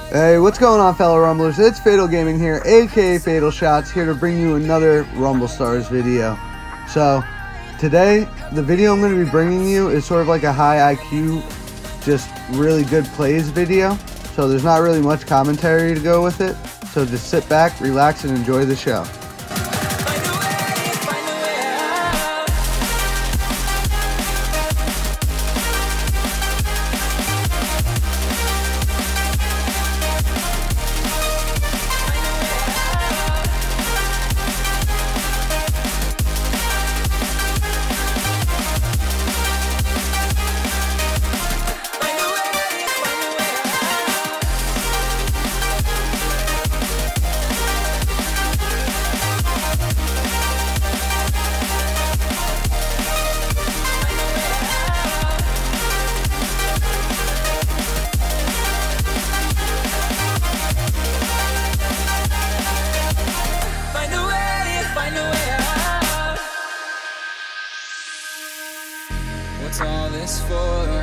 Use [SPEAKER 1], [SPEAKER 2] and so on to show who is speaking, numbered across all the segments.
[SPEAKER 1] Hey, what's going on, fellow Rumblers? It's Fatal Gaming here, aka Fatal Shots, here to bring you another Rumble Stars video. So, today, the video I'm going to be bringing you is sort of like a high IQ, just really good plays video. So there's not really much commentary to go with it. So just sit back, relax, and enjoy the show.
[SPEAKER 2] What's all this for?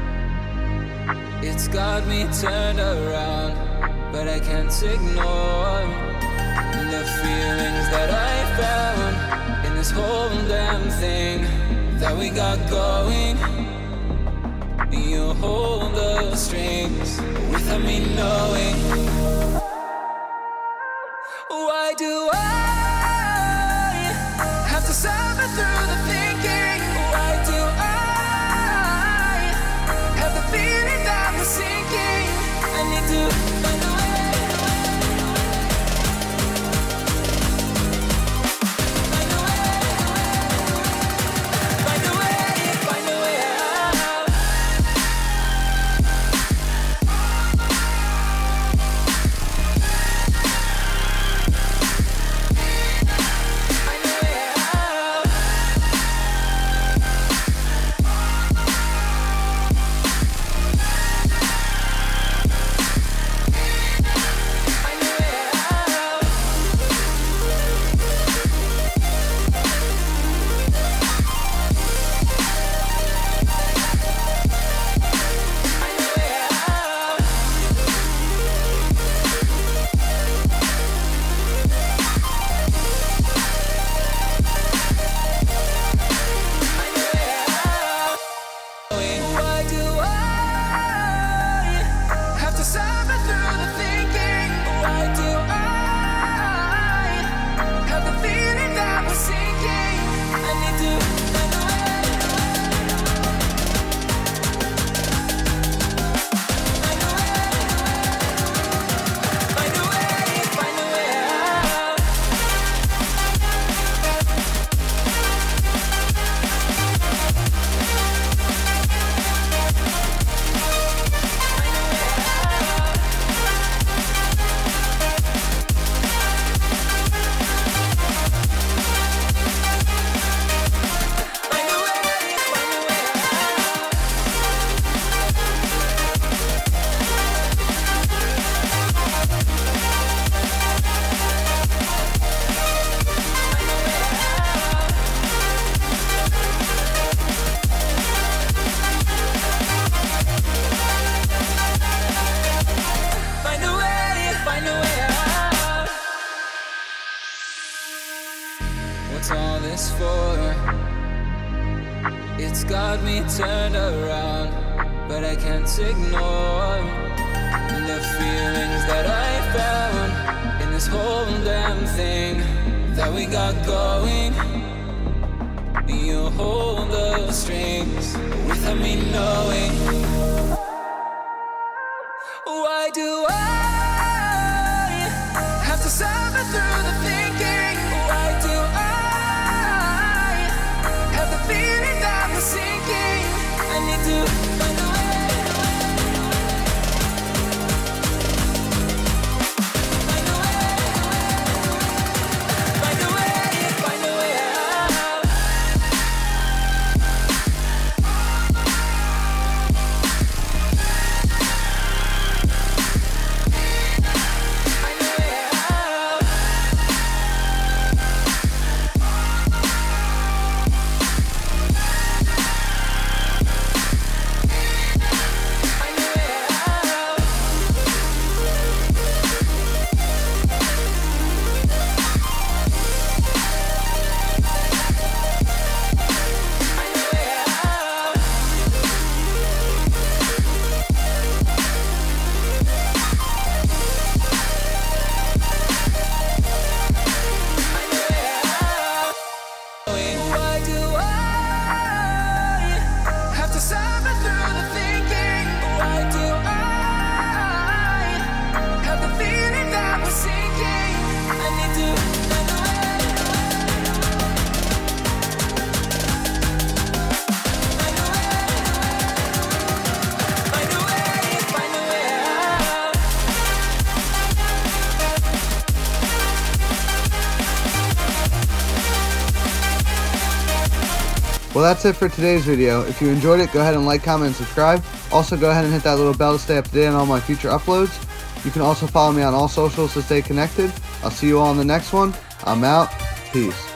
[SPEAKER 2] It's got me turned around, but I can't ignore the feelings that I found in this whole damn thing that we got going. You hold the strings without me knowing. Why do I have to suffer through the thinking? Why do I have the feeling that we're sinking? I need to find a way. Find a way, find a way out. What's all this for? It's got me turned around, but I can't ignore the feelings that I found in this whole damn thing that we got going. You hold the strings without me knowing. Why do I have to suffer through the thinking? Why do I have the feeling that we're sinking? I need to find a way. Find a way, find a way out.
[SPEAKER 1] Well, that's it for today's video. If you enjoyed it, go ahead and like, comment, and subscribe. Also, go ahead and hit that little bell to stay up to date on all my future uploads. You can also follow me on all socials to stay connected. I'll see you all in the next one. I'm out. Peace.